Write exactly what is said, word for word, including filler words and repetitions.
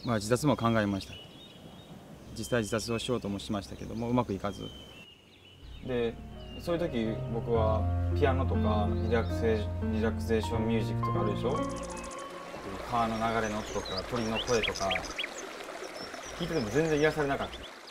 まあ、自殺も考えました。実際自殺をしようともしましたけどもうまくいかずで、そういう時僕はピアノとかリラクゼーリラクゼーションミュージックとかあるでしょ。川の流れの音とか鳥の声とか聞いてても全然癒されなかった。